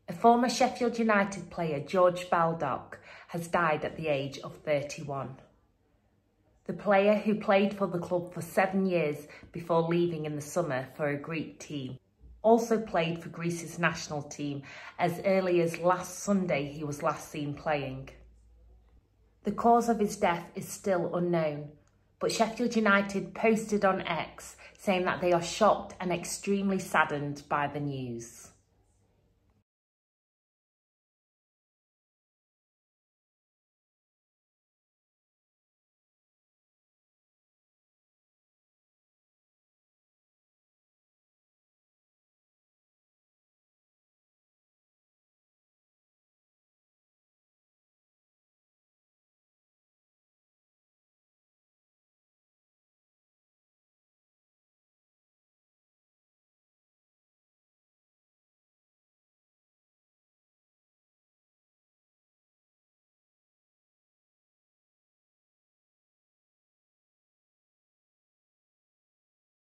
A former Sheffield United player, George Baldock, has died at the age of 31. The player, who played for the club for 7 years before leaving in the summer for a Greek team, also played for Greece's national team. As early as last Sunday, he was last seen playing. The cause of his death is still unknown, but Sheffield United posted on X saying that they are shocked and extremely saddened by the news.